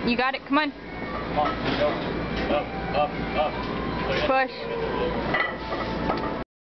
You got it. Come on. Come on. Go. Up. Push.